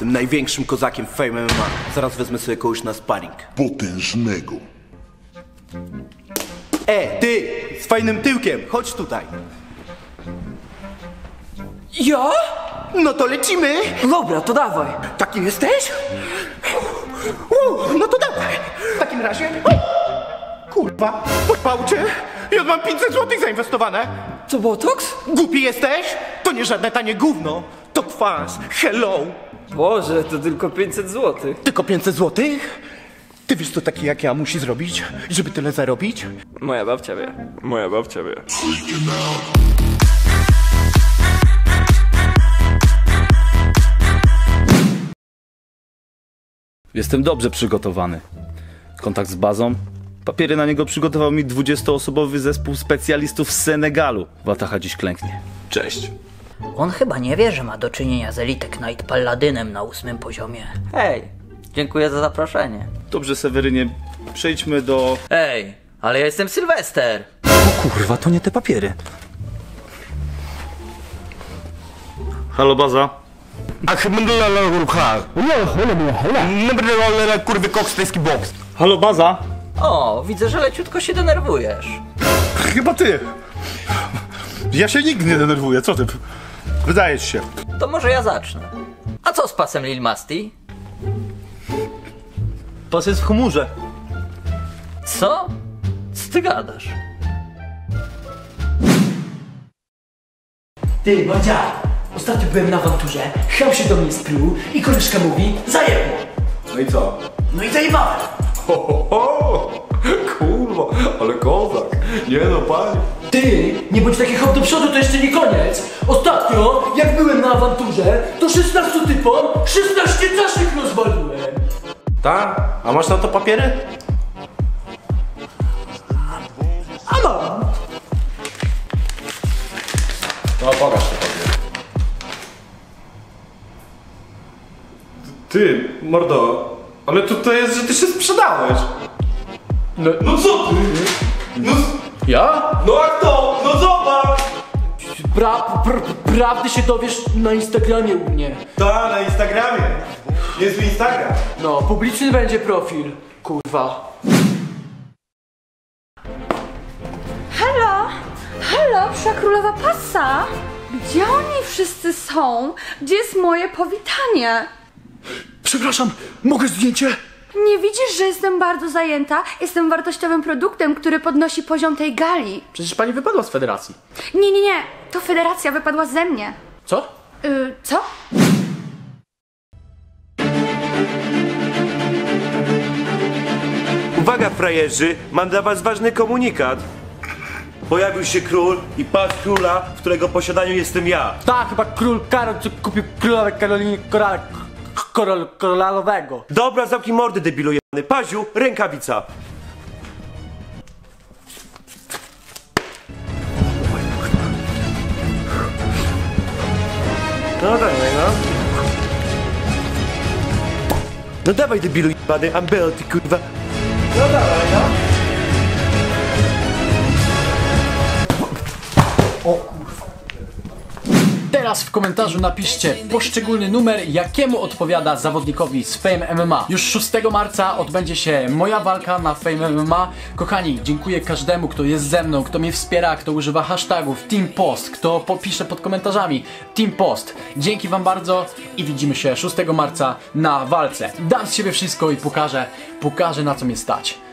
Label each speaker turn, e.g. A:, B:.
A: Jestem największym kozakiem w Fame MMA. Zaraz wezmę sobie kogoś na sparring.
B: Potężnego.
A: Ty! Z fajnym tyłkiem, chodź tutaj.
C: Ja?
A: No to lecimy!
C: Dobra, to dawaj.
A: Taki jesteś? No to dawaj! W takim razie... Kurwa, podpał cię? Ja mam 500 zł zainwestowane.
C: Co, botoks?
A: Głupi jesteś? To nie żadne tanie gówno. To kwas. Hello.
C: Boże, to tylko 500 zł.
A: Tylko 500 zł? Ty wiesz, co taki jak ja musi zrobić, żeby tyle zarobić?
C: Moja babcia wie. Moja babcia wie.
D: Jestem dobrze przygotowany. Kontakt z bazą. Papiery na niego przygotował mi 20-osobowy zespół specjalistów z Senegalu. Wataha dziś klęknie. Cześć.
E: On chyba nie wie, że ma do czynienia z Elitek Knight Palladynem na 8. poziomie.
F: Hej, dziękuję za zaproszenie.
D: Dobrze, Sewerynie, przejdźmy do...
F: Ej, ale ja jestem Sylwester.
D: O kurwa, to nie te papiery. Halo, baza.
A: Kurwy kokstejski boks.
D: Halo, baza.
F: O, widzę, że leciutko się denerwujesz.
B: Chyba ty. Ja się nigdy nie denerwuję, co ty? Wydaje ci się.
F: To może ja zacznę. A co z pasem Lil Masti?
D: Pas jest w chmurze.
F: Co? Co ty gadasz?
C: Ty, Mordzia, ostatnio byłem na awanturze, Cheł się do mnie spluł i koleżka mówi, zajebło.
D: No i co?
C: No i zajebałem.
D: Kurwa, ale kozak. Nie no, panie.
C: Ty, nie bądź taki hop do przodu, to jeszcze nie koniec. Ostatnio, jak byłem na awanturze, to 16 typom 16 czaszek rozwaliłem.
A: Tak? A masz na to papiery?
C: A mam.
A: No pokaż te papiery.
G: Ty, mordo, ale tutaj jest, że ty się sprzedałeś. No co ty? No,
C: Ja?
G: no a kto? No zobacz!
C: Prawdy się dowiesz na Instagramie u mnie.
G: Ta, na Instagramie. Jest Instagram.
C: No, publiczny będzie profil. Kurwa.
H: Halo? Halo, psia królowa pasa? Gdzie oni wszyscy są? Gdzie jest moje powitanie?
C: Przepraszam, mogę zdjęcie?
H: Nie widzisz, że jestem bardzo zajęta? Jestem wartościowym produktem, który podnosi poziom tej gali.
C: Przecież pani wypadła z federacji.
H: Nie, to federacja wypadła ze mnie.
C: Co?
H: Co?
I: Uwaga, frajerzy, mam dla was ważny komunikat. Pojawił się król i pas króla, w którego posiadaniu jestem ja.
C: Tak, chyba król Karol kupił królowę Karolinie Koralowego.
I: Dobra, zamknij mordy, debilu jebany. Paziu, rękawica. No dawaj, no. No dawaj, debilu jebany, Ambeo, ty kurwa. No dawaj, no.
J: Teraz w komentarzu napiszcie poszczególny numer, jakiemu odpowiada zawodnikowi z Fame MMA. Już 6 marca odbędzie się moja walka na Fame MMA. Kochani, dziękuję każdemu, kto jest ze mną, kto mnie wspiera, kto używa hashtagów TeamPost, kto popisze pod komentarzami TeamPost. Dzięki wam bardzo i widzimy się 6 marca na walce. Dam z siebie wszystko i pokażę na co mnie stać.